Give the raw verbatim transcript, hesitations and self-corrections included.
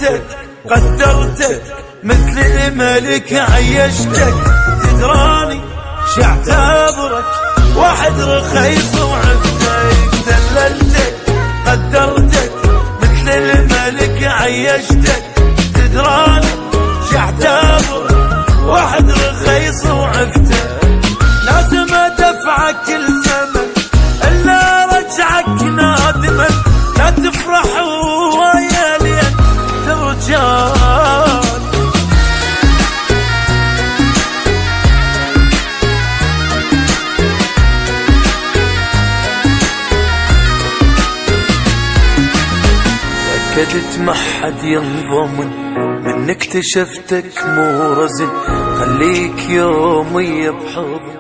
دللتك قدرتك مثل الملك عيشتك، تدراني شعتبرك واحد رخيص وعفتك. دللتك قدرتك مثل الملك عيشتك، تدراني شعتبرك واحد رخيص وعفتك. لازم ادفعك الزمن الا رجعك نادما، لا تفرح ويا لين ترجع. تأكدت ما حد ينضمن منك، اكتشفتك مو رزن، خليك يومي بحضن